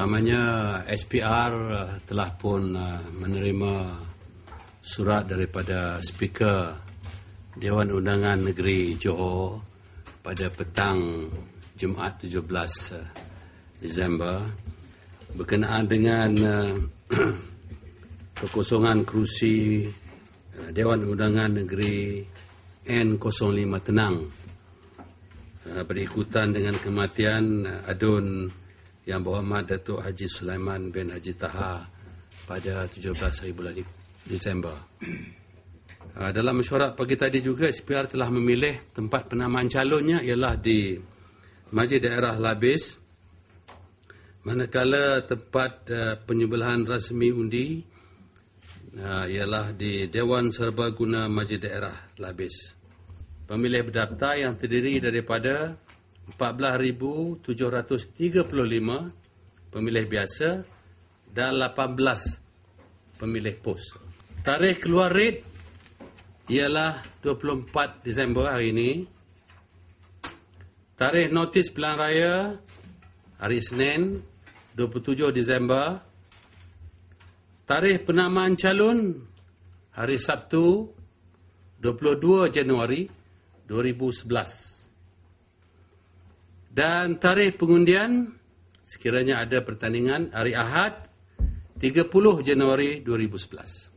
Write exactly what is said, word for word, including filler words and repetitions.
Pertamanya, S P R telah pun menerima surat daripada Speaker Dewan Undangan Negeri Johor pada petang Jumaat tujuh belas Disember berkenaan dengan kekosongan kerusi Dewan Undangan Negeri N kosong lima Tenang berikutan dengan kematian Adun Yang Berhormat Datuk Haji Sulaiman bin Haji Taha pada tujuh belas hari bulan Disember. Dalam mesyuarat pagi tadi juga, S P R telah memilih tempat penamaan calonnya ialah di Majlis Daerah Labis, manakala tempat penyembelihan rasmi undi ialah di Dewan Serbaguna Majlis Daerah Labis. Pemilih berdaftar yang terdiri daripada empat belas ribu tujuh ratus tiga puluh lima pemilih biasa dan lapan belas pemilih pos. Tarikh keluar red ialah dua puluh empat Disember hari ini. Tarikh notis pilihan raya hari Isnin dua puluh tujuh Disember. Tarikh penamaan calon hari Sabtu dua puluh dua Januari dua ribu sebelas. Dan tarikh pengundian sekiranya ada pertandingan hari Ahad tiga puluh Januari dua ribu sebelas.